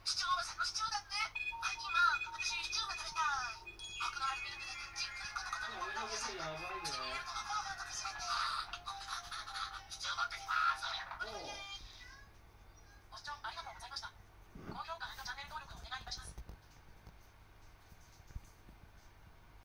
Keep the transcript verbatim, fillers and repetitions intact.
シチュー、そのシチューだって。あ、今、私シチューが食べたい。白のアルミルクだって、このことにアメリカ別にやばいね。